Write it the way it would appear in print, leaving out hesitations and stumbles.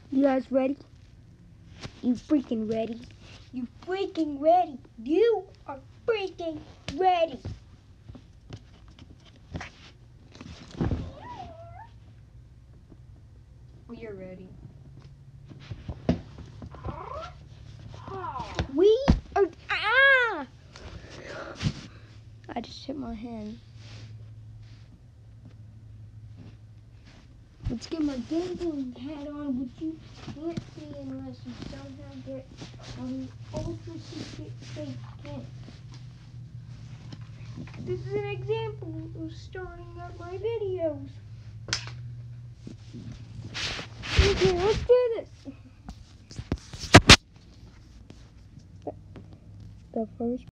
You guys ready? You freaking ready? You freaking ready? You are freaking ready. We're ready. We are. Ah! I just hit my hand. Let's get my gambling hat on, which you can't see unless you somehow get on the ultra secret safe camp. This is an example of starting up my videos. Okay, let's do this. The first